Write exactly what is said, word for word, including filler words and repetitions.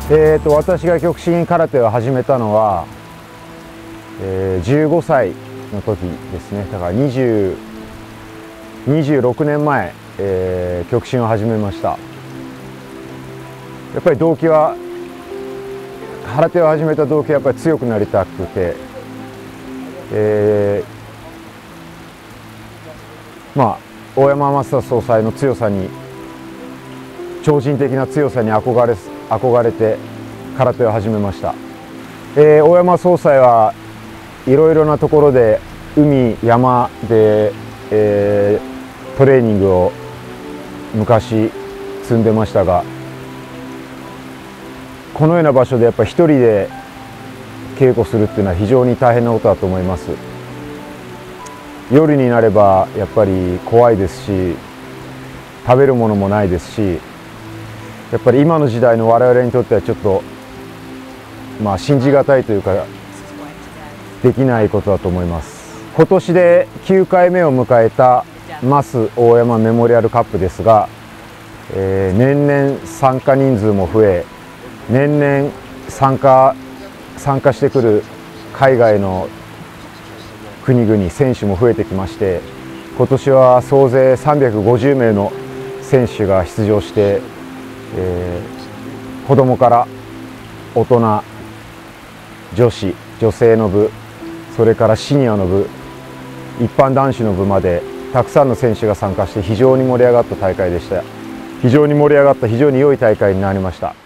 えーと私が極真空手を始めたのは、えー、じゅうごさいの時ですね。だからにじゅう、にじゅうろくねんまえ、えー、極真を始めました。やっぱり動機は、空手を始めた動機はやっぱり強くなりたくて、えー、まあ大山升田総裁の強さに、超人的な強さに憧れ憧れて空手を始めました。えー、大山総裁はいろいろなところで海山で、えー、トレーニングを昔積んでましたが、このような場所でやっぱり一人で稽古するっていうのは非常に大変なことだと思います。夜になればやっぱり怖いですし、食べるものもないですし、やっぱり今の時代の我々にとってはちょっとまあ信じがたいというかできないことだと思います。今年できゅうかいめを迎えた升大山メモリアルカップですが、えー、年々参加人数も増え、年々参加参加してくる海外の国々選手も増えてきまして、今年は総勢さんびゃくごじゅうめいの選手が出場して、えー、子どもから大人、女子、女性の部、それからシニアの部、一般男子の部までたくさんの選手が参加して非常に盛り上がった大会でした。非常に盛り上がった非常に良い大会になりました。